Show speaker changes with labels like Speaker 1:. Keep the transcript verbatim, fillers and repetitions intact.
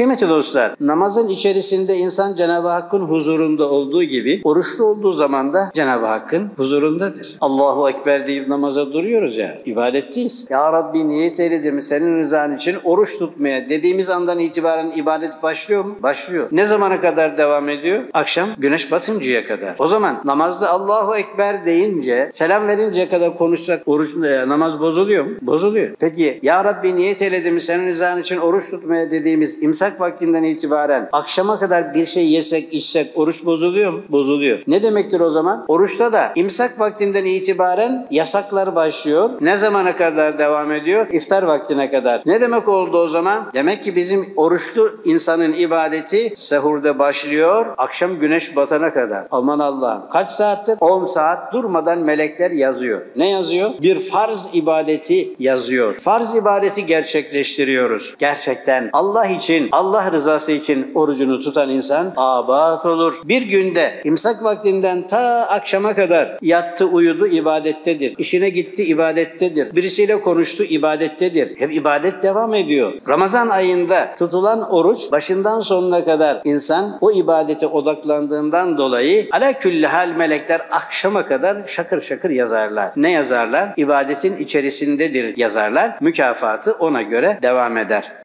Speaker 1: Kıymetli dostlar, namazın içerisinde insan Cenab-ı Hakk'ın huzurunda olduğu gibi, oruçlu olduğu zaman da Cenab-ı Hakk'ın huzurundadır. Allahu Ekber deyip namaza duruyoruz ya, ibadetteyiz. Ya Rabbi niyet eyledim senin rızan için oruç tutmaya dediğimiz andan itibaren ibadet başlıyor mu? Başlıyor. Ne zamana kadar devam ediyor? Akşam güneş batıncaya kadar. O zaman namazda Allahu Ekber deyince, selam verinceye kadar konuşsak oruç, e, namaz bozuluyor mu? Bozuluyor. Peki Ya Rabbi niyet eyledim senin rızan için oruç tutmaya dediğimiz imsak vaktinden itibaren akşama kadar bir şey yesek içsek oruç bozuluyor mu? Bozuluyor. Ne demektir o zaman? Oruçta da imsak vaktinden itibaren yasaklar başlıyor. Ne zamana kadar devam ediyor? İftar vaktine kadar. Ne demek oldu o zaman? Demek ki bizim oruçlu insanın ibadeti sehurda başlıyor, akşam güneş batana kadar. Aman Allah'ım. Kaç saattir? on saat durmadan melekler yazıyor. Ne yazıyor? Bir farz ibadeti yazıyor. Farz ibadeti gerçekleştiriyoruz. Gerçekten Allah için, Allah rızası için orucunu tutan insan abat olur. Bir günde imsak vaktinden ta akşama kadar yattı, uyudu, ibadettedir. İşine gitti, ibadettedir. Birisiyle konuştu, ibadettedir. Hep ibadet devam ediyor. Ramazan ayında tutulan oruç başından sonuna kadar insan o ibadete odaklandığından dolayı ala külli hal melekler akşama kadar şakır şakır yazarlar. Ne yazarlar? İbadetin içerisindedir yazarlar. Mükafatı ona göre devam eder.